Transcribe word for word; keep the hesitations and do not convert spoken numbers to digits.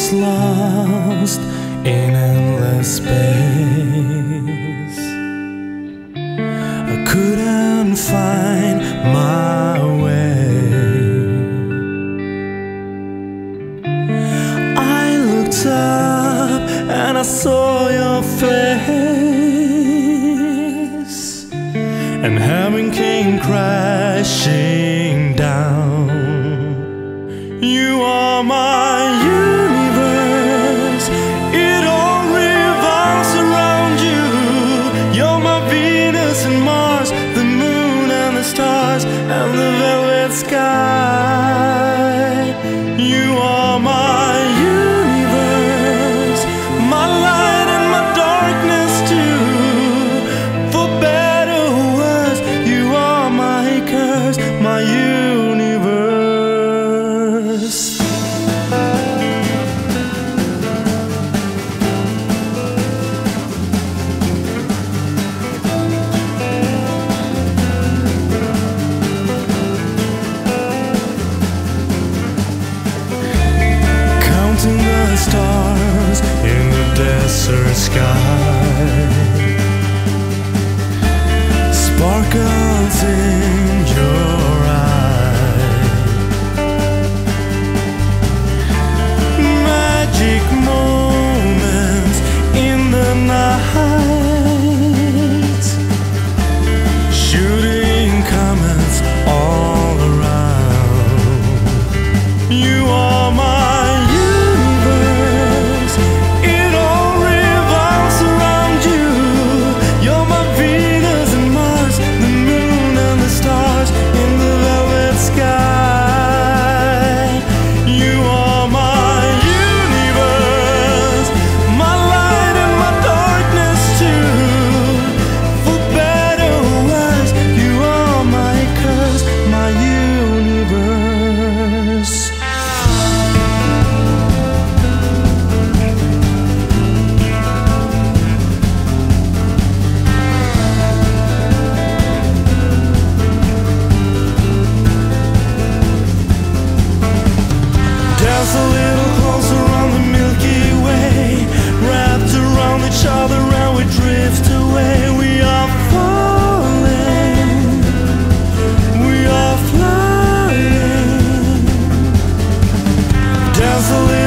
was lost in endless space. I couldn't find my way. I looked up and I saw your face, and heaven came crashing down. You are my universe, it all revolves around you. You're my Venus and Mars, the moon and the stars, and the velvet sky. You are my universe, my light and my darkness too. For better or worse, you are my curse, my universe. Counting the stars in the desert sky, sparkles in your eye, magic moments in the night, shooting comets all around. You are my a little closer on the Milky Way, wrapped around each other and we drift away. We are falling, we are flying. Dance a little